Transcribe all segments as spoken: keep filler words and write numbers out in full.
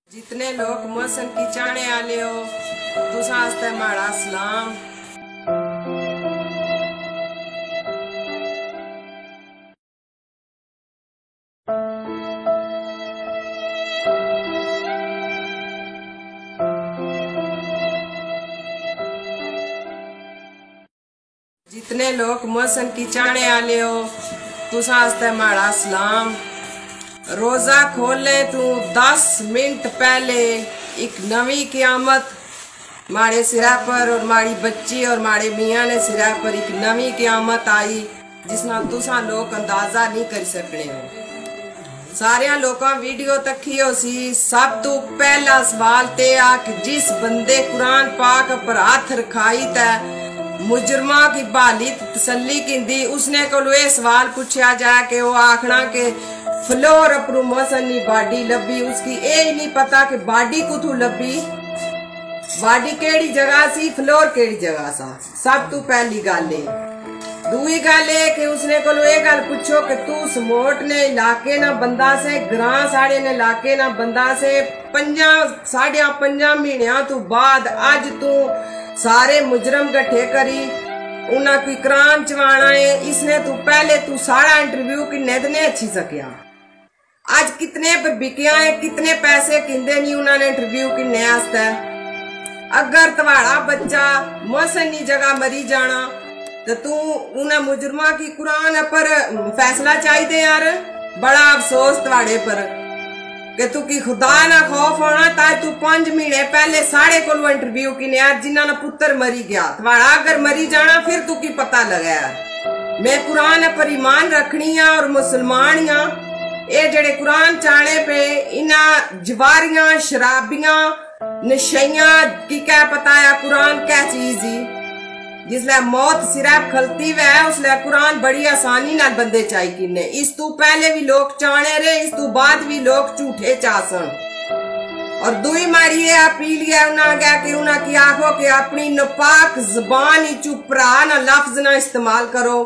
जितने लोग मौसम की चाहने आले हो तुसा आस्ते माड़ा सलाम। जितने लोग मौसम की चाहने आले हो तुसा आस्ते माड़ा सलाम। रोजा खोले तू दस मिनट पहले एक नवी क़यामत मारे सिरा पर और मारी बच्ची और मारे मियाँ ने सिरा पर एक नवी क़यामत आई जिसना तुसा लोग अंदाजा नहीं कर सकने हो। सारे लोगों वीडियो तकी हो सी। सब तो पहला सवाल ते आ कि जिस बंदे कुरान पाक पर हाथ रखाई तै मुजरमा की बाली तसल्ली की उसने को ये सवाल पूछा जाए कि वो आखना के फ्लोर अपरू मौसनी बाडी लभी उसकी ये ही नहीं पता कि बाडी कुथू लभी बाडी केड़ी जगह सी फ्लोर केड़ी जगह सा। सब तू पहली गल है। दूई गल है कि उसने को ये गल पूछो कि तू समोट ने इलाके ना बंदा से ग्रां साढ़े ने इलाके ना बंदा से पंजा साढ़े पंजा महीनिया तू बाद अज तू सारे मुजरम गठे करी उन्हें कोई क्राम चवाना है। इसने तू पहले तू सारा इंटरव्यू किन्ने ने अच्छी सकिया आज कितने पर बिकिया है कितने पैसे किंदे नहीं उन्होंने इंटरव्यू किन्ने आस्ते। अगर तुम्हारा बच्चा मौसनी जगह मरी जाना तो तू उन्हें मुजरमा की कुरान पर फैसला चाहिए यार। बड़ा अफसोस तुम्हारे पर कि तू की खुदा ना खौफ होना ताकि तू पांच महीने पहले साढ़े को इंटरव्यू किने यार जिन्होंने पुत्र मरी गया तुम्हारा अगर मरी जाना फिर तू की पता लगा यार। मैं कुरान पर ईमान रखनी है और मुसलमान हाँ ये जेड़े कुरान चाने पे इना जवारियां शराबियां नशैया की क्या पता है कुरान क्या चीज ही जिसले मौत सिर्फ खलती वह उसले कुरान बड़ी आसानी नाल बंदे चाई किने। इस तू पहले भी लोग चाने रहे इस तू बाद भी लोग झूठे चासन। और दुई मारी ये अपील है उन्हें गया कि उन्हें की आखो कि अपनी नपाक जबान ही चुप रहा ना लफ्ज ना इस्तेमाल करो।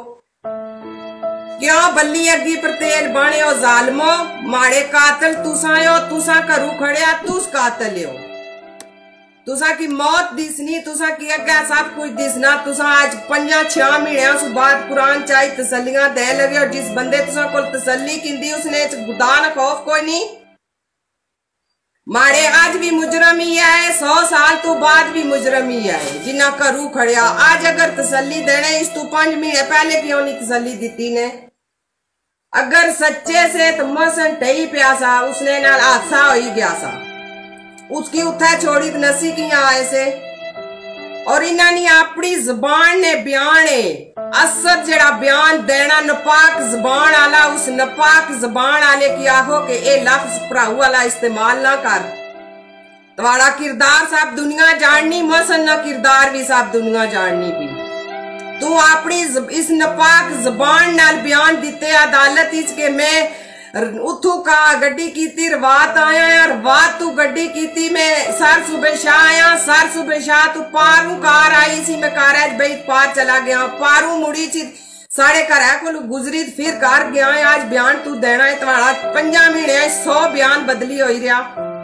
क्यों बल्ली अगी पर तेल बाने हो जालमो माड़े कातल तुसा हो तुसा करू खड़िया तुस कातल हो तुसा की मौत दिसनी तुसा की अगे सब कुछ दिसना। तुसा आज पंजा छह महीने सु बाद कुरान चाही तसलियां दे लगे और जिस बंदे तुसा को तसल्ली की उसने खुदा न खौफ कोई नहीं मारे आज भी मुजरम ही है सौ साल तो बाद भी मुजरम ही है जिन्ना करू खड़िया। आज अगर तसल्ली देने इस तू पांच महीने पहले क्यों नहीं तसल्ली दी ने। अगर सच्चे से तो मौसम टही प्यासा उसने नाल हादसा हो ही गया सा उसकी उठा छोड़ी नसी की आए से और इन्होंने अपनी जबान ने बयान है असद जड़ा बयान देना नपाक जबान आला उस नपाक जबान आले की आखो के ए लफ्ज भराऊ वाला इस्तेमाल ना कर। तुम्हारा किरदार सब दुनिया जाननी मौसम ना किरदार भी सब दुनिया जाननी भी। तू अपनी इस नपाक जबान नाल बयान दिते अदालत इच के मैं उथू का गड्डी कीती रवात आया यार रवात तू गड्डी कीती मैं सर सुबह शाह आया सर सुबह शाह तू पारू कार आई सी मैं कार आज भाई पार चला गया पारू मुड़ी ची साढ़े घर को गुजरी फिर कार गया आज बयान तू देना है तुम्हारा पंजा महीने सौ बयान बदली हो रहा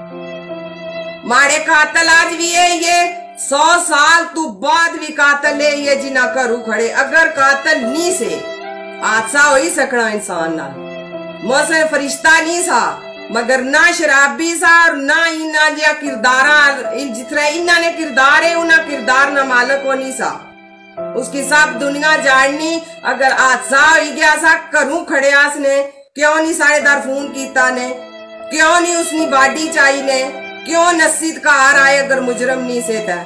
मारे कातल आज भी है ये सौ साल तू बाद भी कातल है ये जिना करू खड़े। अगर कातल नहीं से हादसा हो ही सकना इंसान ना मौसम फरिश्ता नहीं सा मगर ना शराबी सा और ना इना जिया किरदारा जितना इना ने किरदार है उना किरदार ना मालक हो नहीं सा उसकी सब दुनिया जाननी। अगर हादसा हो ही गया सा करू खड़े ने क्यों नहीं साढ़े दार फोन कीता ने क्यों नहीं उसनी बाडी चाहिए ने क्यों नसीद का हार आए अगर मुजरम नहीं से था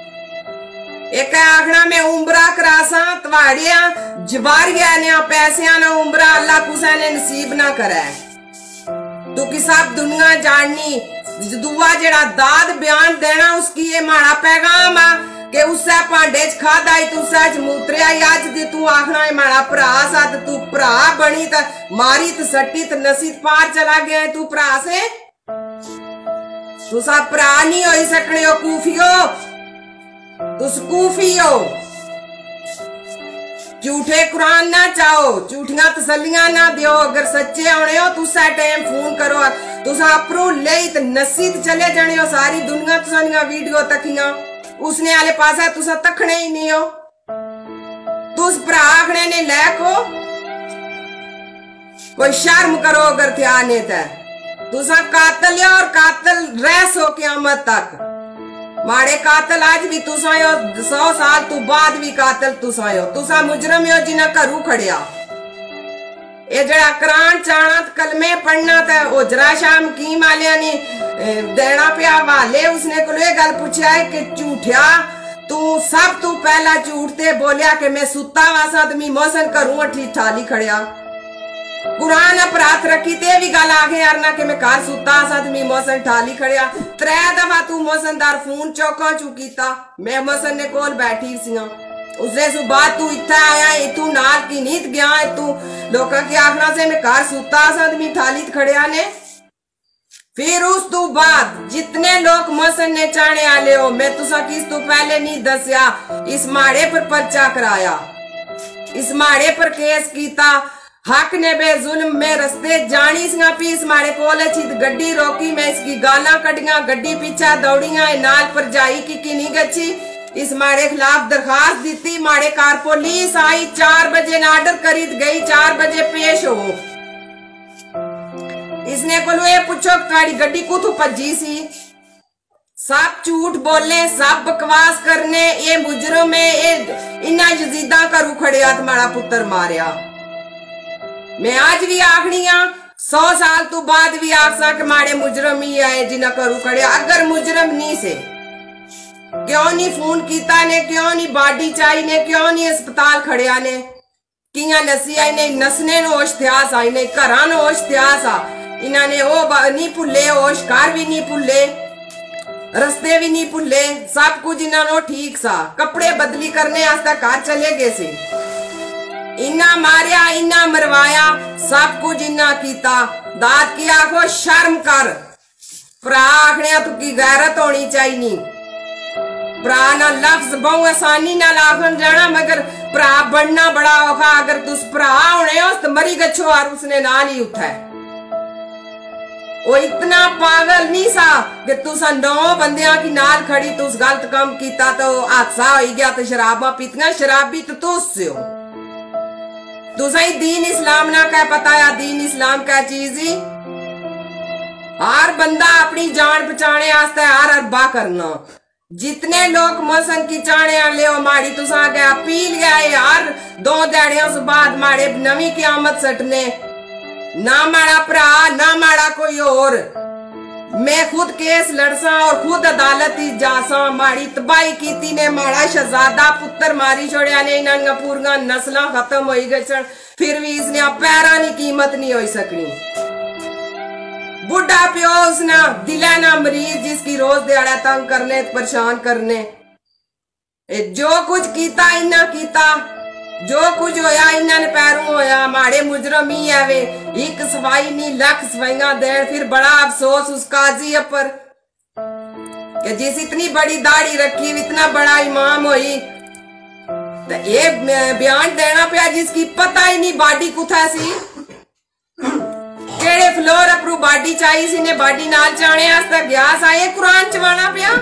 एक आखना में उम्रा करासा तवाड़िया जवारिया ने पैसिया ना उम्रा अल्लाह कुसा ने नसीब ना करे तू की सब दुनिया जाननी। दुआ जड़ा दाद बयान देना उसकी ये माड़ा पैगाम आ कि उससे भांडे च खादा ही तू सच मूत्रिया अज दी तू आखना है माड़ा भरा सा तू भरा बनी त मारी त सट्टी त नसीब पार चला गया तू भरा से तुसा भरा नहीं हो सकने हो कूफियो तुस कूफी हो झूठे कुरान ना चाहो झूठिया तसलियां ना दियो। अगर सच्चे आने हो तुसा टाइम फोन करो तुसा अपरू ले ते नसीत चले जाने हो सारी दुनिया तुसा निया वीडियो तकिया उसने आले पासा तुसा तखने ही नहीं हो तुस भरा आखने ने लैको कोई शर्म करो अगर थे आने ते तुसा कातल और कातल रह सो क़यामत तक माड़े कातल आज भी तुसा हो सौ साल तू बाद भी कातल तुसा हो तुसा मुजरम हो जिन्हें घरू खड़िया ये जड़ा कुरान चाणा कलमे पढ़ना ते ओजरा शाम की मालिया ने देना पिया वाले उसने को ये गल पूछा है कि झूठिया तू सब तू पहला झूठते बोलिया कि मैं सुता वासा तो मी मौसन करूं अठी ठाली खड़िया कुरान अपराध रखी ते भी गल आगे यार ना कि मैं कार सुता सा तो मी मौसन ठाली खड़िया त्रै दफा तू मौसनदार फोन चौका चुकीता मैं मौसन ने कोल बैठी सिया उसने सुबह तू इतना आया तू नाल की नीत गया है तू लोग की आखना से मैं कार सुता सदमी थाली खड़िया ने फिर उस तू बाद जितने लोग मौसन ने चाने आले हो मैं तुसा किस तू पहले नहीं दसिया इस माड़े पर पर्चा कराया इस माड़े पर केस कीता हक ने बेजुल्म में रस्ते जानी सिंगा पी इस माड़े कोले छित गड्डी रोकी मैं इसकी गाला कटिया गड्डी पीछा दौड़िया नाल पर जाई की की नहीं गची इस माड़े खिलाफ दरखास्त दी माड़े कार पुलिस आई चार बजे ना ऑर्डर खरीद गई चार बजे पेश हो इसने को ये पूछो तुम्हारी गड्डी को तू भजी सी सब झूठ बोले सब बकवास करने ये मुजरम है ये इन्ना यजीदा करू खड़िया तुम्हारा पुत्र मारिया मैं आज भी आखनिया सौ साल तू बाद भी आखसा कि माड़े मुजरम ही आए जिन्हें करू खड़िया अगर मुजरम नहीं से क्यों नहीं फोन कीता ने क्यों नहीं बाडी चाई ने क्यों नहीं अस्पताल खड़िया ने किया नसी आई ने नसने नो होश थिया सा इने घरा नो होश थिया सा इना ने ओ नहीं भुले होश घर भी नहीं भुले रस्ते भी नहीं भुले सब कुछ इना नो ठीक सा कपड़े बदली करने आस्ते घर चले गए से इना मारिया इना मरवाया सब कुछ इना कीता दाद की आखो शर्म कर भरा आखने तू की गैरत होनी चाहिए भरा ना लफ्ज बहु आसानी ना आखन जाना मगर भरा बनना बड़ा औखा अगर तुस भरा होने हो तो मरी गच्छो और उसने नाल ही उठा है वो इतना पागल नहीं सा कि तुसा नौ बंदियां की नाल खड़ी तुस गलत काम कीता तो हादसा हो गया तो शराबा पीतियां शराबी तो तुस हो तुसा ही दीन इस्लाम ना कह पता या दीन इस्लाम क्या चीज ही हर बंदा अपनी जान बचाने आस्ते हर अरबा करना जितने लोग मौसम की चाने आले हो माड़ी तुसा के अपील गया यार दो दिहाड़ियों से बाद माड़े नवी क़यामत सटने ना माड़ा भरा ना माड़ा कोई और मैं खुद केस लड़सा और खुद अदालत ही जासा माड़ी तबाही कीती ने माड़ा शहजादा पुत्र मारी छोड़िया ने इन्हां पूरियां नस्लां खत्म होई गई फिर भी इसने पैरा नी कीमत नहीं हो सकनी बुढ़ा प्यो उसने दिला ना मरीज जिसकी रोज दिहाड़ा तंग करने परेशान करने जो कुछ कीता इन्ना कीता जो कुछ होया इन्ना ने पैरों होया माड़े मुजरम ही है वे एक सफाई नहीं लख सफाइयां देन फिर बड़ा अफसोस उस काजी पर कि जिस इतनी बड़ी दाढ़ी रखी इतना बड़ा इमाम हुई तो ये बयान देना पिया जिसकी पता ही नहीं बाडी कुथा सी केड़े फ्लोर अपरू बाडी चाहिए सी ने बाडी नाल जाने आस्ते गया सा ये कुरान चवाना पिया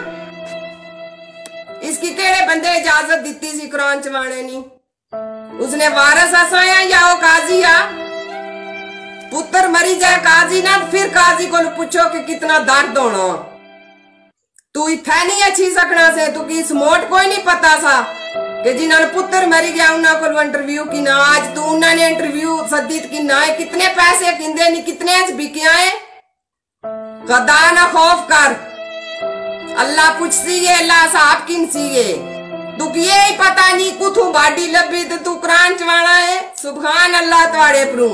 इसकी केड़े बंदे इजाजत दी सी कुरान चवाने नी उसने वारस आसाया या वो काजी आ पुत्र मरी जाए काजी ना फिर काजी को पूछो कि कितना दर्द होना तू इतना नहीं अच्छी सकना से तू की समोट कोई नहीं पता सा कि जिन्होंने पुत्र मरी गया उन्होंने को इंटरव्यू की ना आज तू उन्होंने इंटरव्यू सदीत की ना है कितने पैसे किंदे नहीं कितने बिकिया है कदा ना खौफ कर अल्लाह पूछ सी है अल्लाह साहब किन सी है तू ये ही पता नहीं कुथू बाडी लभी तो तू कुरान चवाना है सुभान अल्लाह तुम्हारे परू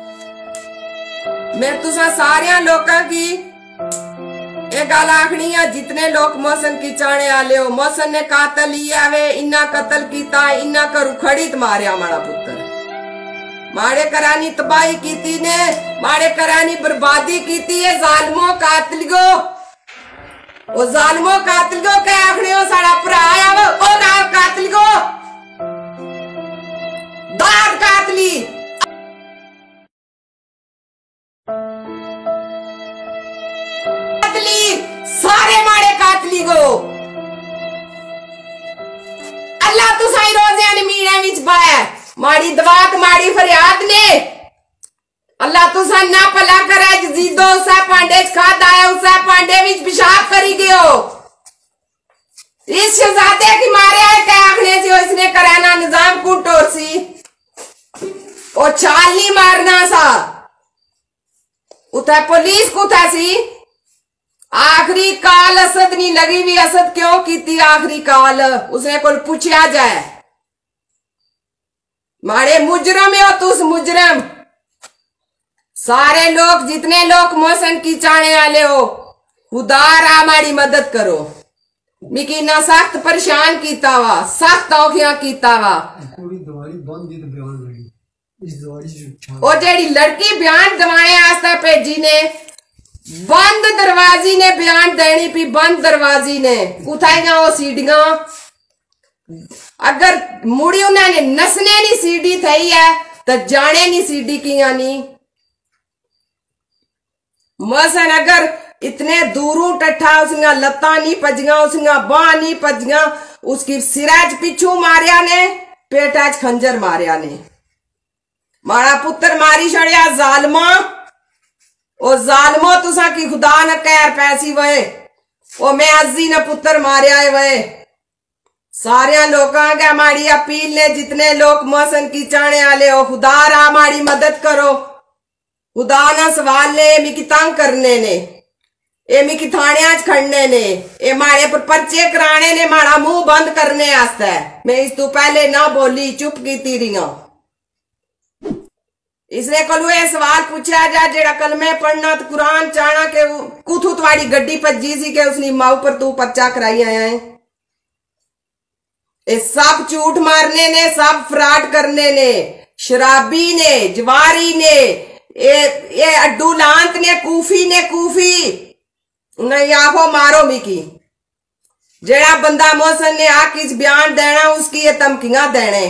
मैं तुसा सारिया लोगों की एक गल आखनी है जितने लोग मौसम की चाने आले हो मौसम ने कातल ही आवे इन्ना कतल कीता इन्ना करू खड़ी मारिया माड़ा पुत्र माड़े करानी तबाही कीती ने माड़े करानी बर्बादी कीती है जालमो कातलियो ओ जालमो कातलियो के आखने हो साड़ा भरा आया वो ओ कातलियो दाद कातली सारे माड़े कातली गो अल्लाह तुसा रोजिया ने मीने विच पाया माड़ी दवात माड़ी फरियाद ने अल्लाह तुसा ना भला करे जजीदो उसे पांडे च खादा है उसे पांडे विच पेशाब करी गयो इस शहजादे की मारे है क्या आखने से इसने कराना निजाम को टोरसी ओ चाल नहीं मारना सा उठा पुलिस को था सी आखिरी काल असद नहीं लगी भी असद क्यों की थी आखिरी काल उसने को पूछा जाए मारे मुजरम हो तुस मुजरम सारे लोग जितने लोग मोहसन की चाने वाले हो खुदार हमारी मदद करो मिकी ना सख्त परेशान कीता वा सख्त औखियां कीता वा ओ जेड़ी लड़की बयान दवाने आस्ते भेजी ने बंद दरवाजी ने बयान देनी पी बंद दरवाजी ने कुथाइया वो सीढ़ियां अगर मुड़ी उन्होंने नसने नी सीढ़ी थई है तो जाने नी सीढ़ी किया नी मसन अगर इतने दूरों टट्ठा उसका लत्ता नहीं पजिया उसका बाह नहीं पजिया उसकी सिराज पिछू मारिया ने पेटा च खंजर मारिया ने मारा पुत्र मारी छड़िया जालमा ओ जालमो तुसा की खुदा न कैर पैसी वे ओ मैं अजी न पुत्र मारिया है वे सारे लोगों के माड़ी अपील ने जितने लोग मोहसन की चाने वाले हो खुदा रा माड़ी मदद करो खुदा ना सवाल ने मिकी तंग करने ने ए मिकी थाने खड़ने ने ए माड़े पर पर्चे कराने ने माड़ा मुंह बंद करने आस्ते मैं इस तू पहले ना बोली चुप की तीरियां इसने कल ये सवाल पूछा जा जेड़ा कलमे पढ़ना तो कुरान चाना के कुथू तुम्हारी गड्डी भज्जी सी के उसनी माऊ पर तू पर्चा कराई आया है ये सब झूठ मारने ने सब फ्रॉड करने ने शराबी ने जवारी ने ये ये अड्डू लांत ने कूफी ने कूफी नहीं आखो मारो मिकी जेड़ा बंदा मोहसन ने आकिस बयान देना उसकी ये धमकियां देने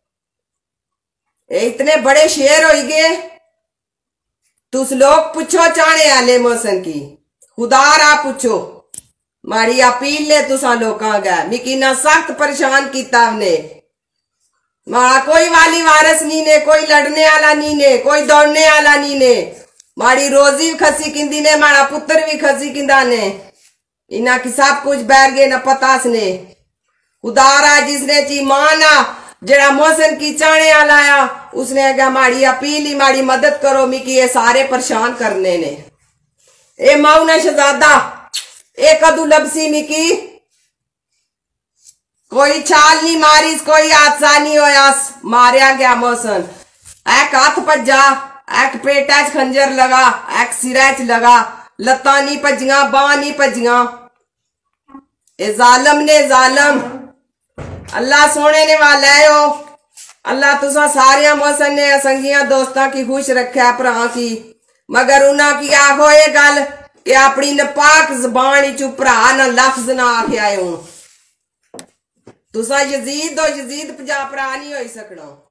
इतने बड़े शेर हो गए तुस लोग पूछो चाने आले मोहसन की खुदार आ पूछो मारी अपील ने तुसा लोकां गए मिकी ना सख्त परेशान किया ने मारा कोई वाली वारस नहीं ने कोई लड़ने वाला नहीं ने कोई दौड़ने वाला नहीं ने मारी रोजी भी खसी किंदी ने मारा पुत्र भी खसी किंदा ने इना की सब कुछ बैर गए न पता सने खुदारा जिसने ची माना जेड़ा मोहसन की चाने आलाया उसने कहा माड़ी अपील ही माड़ी मदद करो मिकी ये सारे परेशान करने ने ए माउना शहजादा ए कदू लबसी मिकी कोई छाल नहीं मारी कोई हादसा नहीं होया मारिया गया मोहसन एक हाथ भज्जा एक पेटा च खंजर लगा एक सिरा च लगा लत्ता नहीं भजिया बाह नहीं भजिया ए जालम ने जालम अल्लाह सोने ने वाला है ओ अल्लाह तुसा सारिया मोहसन ने संगिया दोस्तां की खुश रखा भरा की मगर उन्हां की आखो ये गल कि अपनी नपाक जबान चु भरा न लफ्ज ना आख्या हूं तुसा यजीद दो यजीद पंजाब भरा नहीं होई सकना।